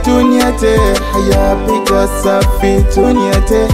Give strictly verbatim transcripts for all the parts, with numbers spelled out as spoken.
tunyate haya piga safi tunyate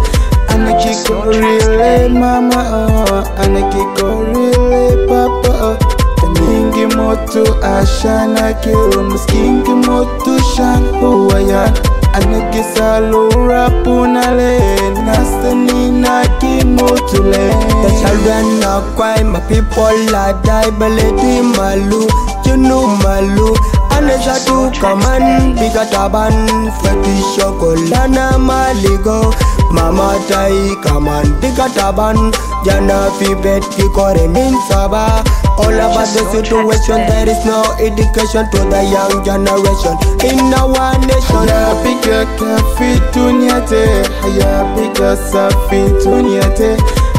anakikorile mama oh anakikorile papa oh taningi motu ashana kill miskingi motu shan huwayan anakisalo rapunale nastani na kimotule. The children are crying, my people are die, beledi malu, you know malu. Aneza tu kaman, biga taban, feti shokolana maligo. Mama tai kaman, biga taban, jana fi bet ki kore min saba. All about the situation, there is no education to the young generation in our nation. Haya piga kafi tunyate, haya piga safi tunyate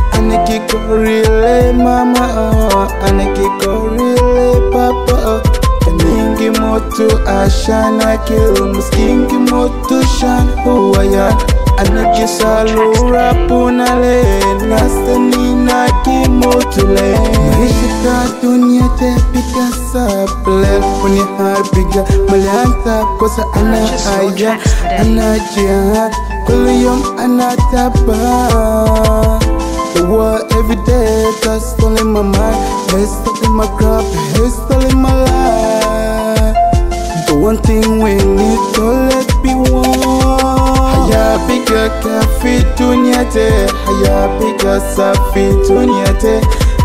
anakikorile mama oh anakikorile papa oh taningi motu ashana kill miskingi motu shan huwayan anakisalo rapunale nastani na kimotule. Maisha dunyate piga saple puni har piga malianta kosa ana aya ana jihad kuliyom ana taba. The war every day, that's all in my mind. It's all in my crop, it's all in my life. The one thing we need to let be one. Haya piga kafi tunyate, haya piga safi tunyate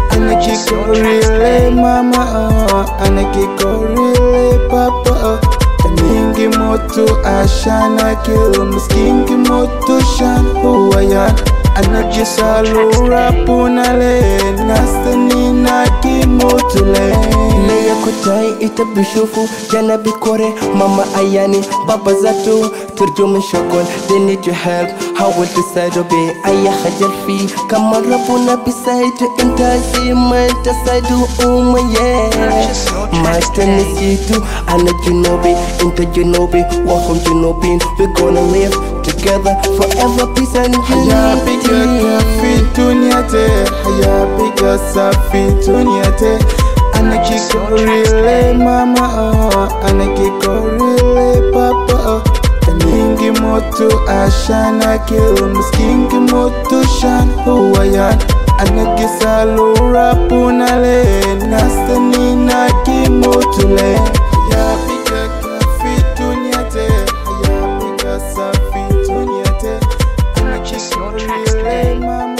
anakikorile mama oh anakikorile papa oh taningi motu ashana kill miskingi motu shan huwayan anakisalo rapunale nastani na kimotule. Leya kutai ita bishofu jana bikore mama ayani baba zatu turjum shokol they need your help how will decide obey ayah hajal fi kama rabuna beside intasi manta saidu umma yeah mastani situ ana junobi into junobi welcome junobin we gonna live together forever peace and haya piga kafi tunyate haya piga safi tunyate anakikorile mama oh anakikorile papa oh taningi motu ashana kill miskingi motu shan huwayan anakisalo rapunale nastani na kimotule. Haya piga kafi tunyate haya piga safi tunyate anakikorile mama